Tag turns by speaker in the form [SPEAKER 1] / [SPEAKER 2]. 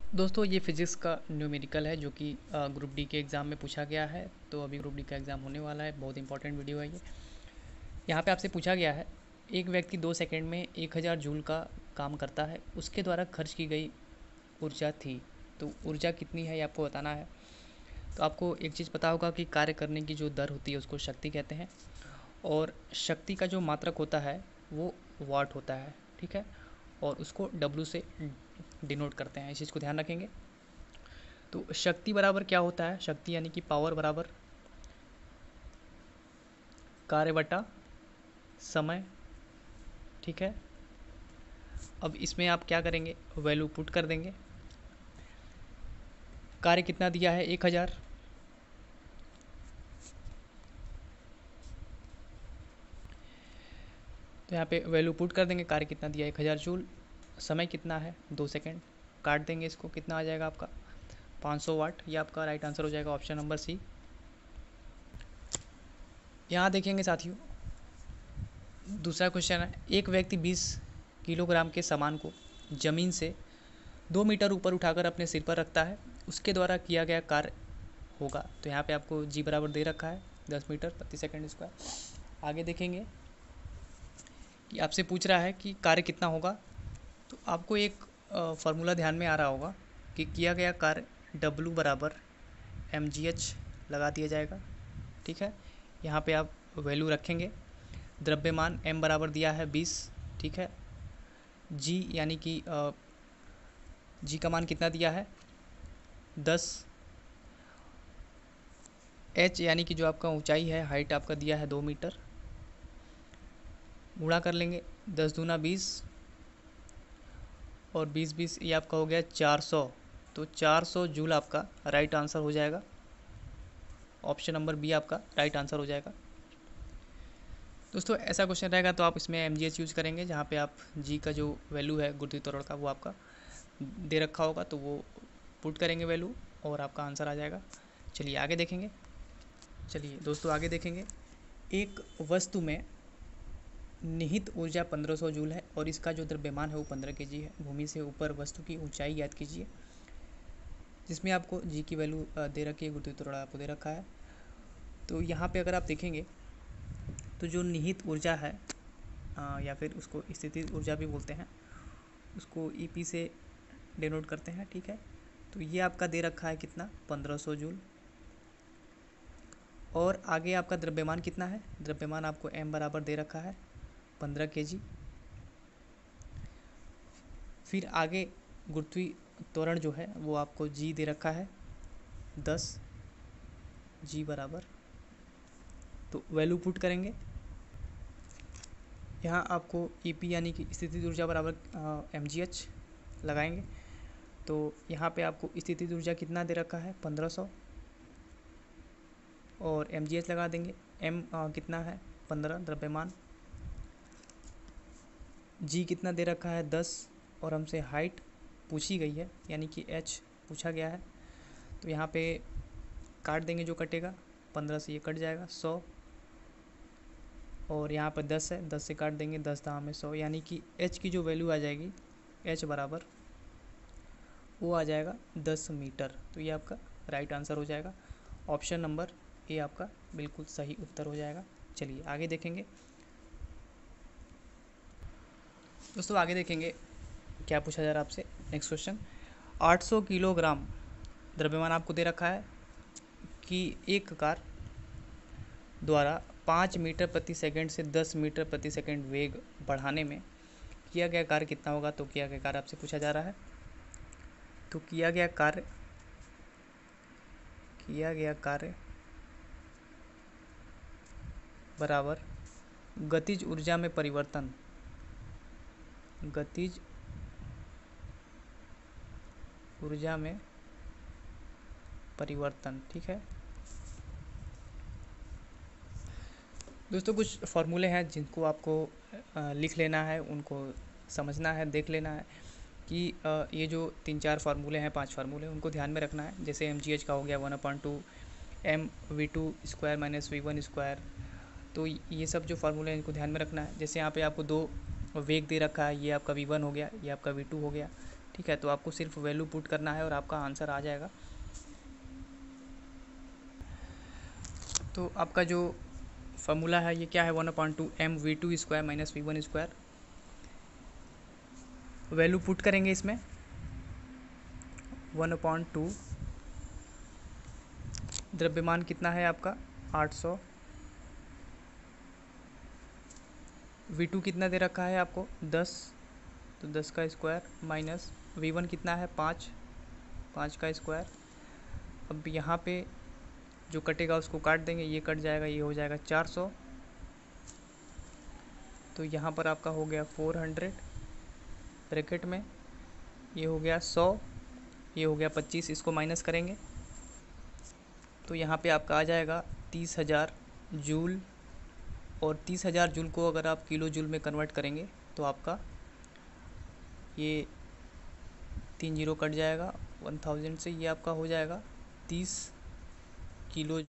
[SPEAKER 1] दोस्तों ये फिज़िक्स का न्यूमेरिकल है जो कि ग्रुप डी के एग्ज़ाम में पूछा गया है। तो अभी ग्रुप डी का एग्ज़ाम होने वाला है, बहुत इंपॉर्टेंट वीडियो है ये। यहाँ पे आपसे पूछा गया है, एक व्यक्ति 2 सेकंड में 1000 जूल का काम करता है, उसके द्वारा खर्च की गई ऊर्जा थी। तो ऊर्जा कितनी है ये आपको बताना है। तो आपको एक चीज़ पता होगा कि कार्य करने की जो दर होती है उसको शक्ति कहते हैं, और शक्ति का जो मात्रक होता है वो वाट होता है, ठीक है। और उसको डब्लू से डिनोट करते हैं, इस चीज़ को ध्यान रखेंगे। तो शक्ति बराबर क्या होता है, शक्ति यानी कि पावर बराबर कार्य बटा समय, ठीक है। अब इसमें आप क्या करेंगे, वैल्यू पुट कर देंगे। कार्य कितना दिया है, 1000, तो यहाँ पे वैल्यू पुट कर देंगे। कार्य कितना दिया है, 1000 जूल। समय कितना है, 2 सेकंड। काट देंगे इसको, कितना आ जाएगा आपका 500 वाट। ये आपका राइट आंसर हो जाएगा, ऑप्शन नंबर सी। यहाँ देखेंगे साथियों, दूसरा क्वेश्चन है, एक व्यक्ति 20 किलोग्राम के सामान को जमीन से 2 मीटर ऊपर उठाकर अपने सिर पर रखता है, उसके द्वारा किया गया कार्य होगा। तो यहाँ पे आपको जी बराबर दे रखा है 10 मीटर प्रति सेकंड स्क्वायर। आगे देखेंगे कि आपसे पूछ रहा है कि कार्य कितना होगा। तो आपको एक फार्मूला ध्यान में आ रहा होगा कि किया गया कार्य W बराबर mgh लगा दिया जाएगा, ठीक है। यहाँ पे आप वैल्यू रखेंगे। द्रव्यमान m बराबर दिया है 20, ठीक है। g यानी कि g का मान कितना दिया है 10। h यानी कि जो आपका ऊंचाई है, हाइट आपका दिया है 2 मीटर। गुणा कर लेंगे, 10 दूना 20 और 20 20 ये आपका हो गया 400। तो 400 जूल आपका राइट आंसर हो जाएगा, ऑप्शन नंबर बी आपका राइट आंसर हो जाएगा। दोस्तों ऐसा क्वेश्चन रहेगा तो आप इसमें mgh यूज़ करेंगे, जहाँ पे आप g का जो वैल्यू है गुरुत्वीय त्वरण का वो आपका दे रखा होगा, तो वो पुट करेंगे वैल्यू और आपका आंसर आ जाएगा। चलिए आगे देखेंगे। चलिए दोस्तों आगे देखेंगे, एक वस्तु में निहित ऊर्जा 1500 जूल है और इसका जो द्रव्यमान है वो 15 kg है। भूमि से ऊपर वस्तु की ऊंचाई ज्ञात कीजिए, जिसमें आपको जी की वैल्यू दे रखी है, गुरुत्वीय त्वरण आपको दे रखा है। तो यहाँ पे अगर आप देखेंगे तो जो निहित ऊर्जा है या फिर उसको स्थितिज ऊर्जा भी बोलते हैं, उसको ईपी से डिनोट करते हैं, ठीक है। तो ये आपका दे रखा है कितना, 1500 जूल। और आगे आपका द्रव्यमान कितना है, द्रव्यमान आपको m बराबर दे रखा है 15 kg। फिर आगे गुरुत्वीय त्वरण जो है वो आपको g दे रखा है 10, g बराबर, तो वैल्यू पुट करेंगे। यहाँ आपको ईपी यानी कि स्थितिज ऊर्जा बराबर mgh लगाएंगे। तो यहाँ पे आपको स्थितिज ऊर्जा कितना दे रखा है 1500 और mgh लगा देंगे। m कितना है 15, द्रव्यमान। g कितना दे रखा है 10 और हमसे हाइट पूछी गई है यानी कि h पूछा गया है। तो यहाँ पे काट देंगे, जो कटेगा 15 से ये कट जाएगा 100 और यहाँ पर 10 है, 10 से काट देंगे, 10 दाम में 100, यानी कि h की जो वैल्यू आ जाएगी h बराबर वो आ जाएगा 10 मीटर। तो ये आपका राइट आंसर हो जाएगा, ऑप्शन नंबर ए आपका बिल्कुल सही उत्तर हो जाएगा। चलिए आगे देखेंगे। दोस्तों आगे देखेंगे क्या पूछा जा रहा है आपसे। नेक्स्ट क्वेश्चन, 800 किलोग्राम द्रव्यमान आपको दे रखा है कि एक कार द्वारा 5 मीटर प्रति सेकंड से 10 मीटर प्रति सेकंड वेग बढ़ाने में किया गया कार्य कितना होगा। तो किया गया कार्य आपसे पूछा जा रहा है। तो किया गया कार्य बराबर गतिज ऊर्जा में परिवर्तन, गतिज ऊर्जा में परिवर्तन, ठीक है। दोस्तों कुछ फॉर्मूले हैं जिनको आपको लिख लेना है, उनको समझना है, देख लेना है कि ये जो 3-4 फार्मूले हैं, 5 फार्मूले, उनको ध्यान में रखना है। जैसे mgh का हो गया 1/2 mv2 square minus v1 square. तो ये सब जो फार्मूले हैं इनको ध्यान में रखना है। जैसे यहाँ पे आपको 2 वेग दे रखा है, ये आपका v1 हो गया, ये आपका v2 हो गया, ठीक है, तो आपको सिर्फ वैल्यू पुट करना है और आपका आंसर आ जाएगा। तो आपका जो फार्मूला है ये क्या है, 1/2 mv2 minus v1 value put करेंगे इसमें 1/2, द्रव्यमान कितना है आपका 800, v2 कितना दे रखा है आपको 10, तो 10 का स्क्वायर माइनस v1 कितना है 5 का स्क्वायर। अब यहाँ पे जो कटेगा उसको काट देंगे, ये कट जाएगा, ये हो जाएगा 400, तो यहाँ पर आपका हो गया 400 ब्रैकेट में, ये हो गया 100, ये हो गया 25, इसको माइनस करेंगे तो यहाँ पे आपका आ जाएगा 30,000 जूल। और 30,000 जूल को अगर आप किलो जूल में कन्वर्ट करेंगे तो आपका ये 3 जीरो कट जाएगा 1000 से, ये आपका हो जाएगा 30 किलो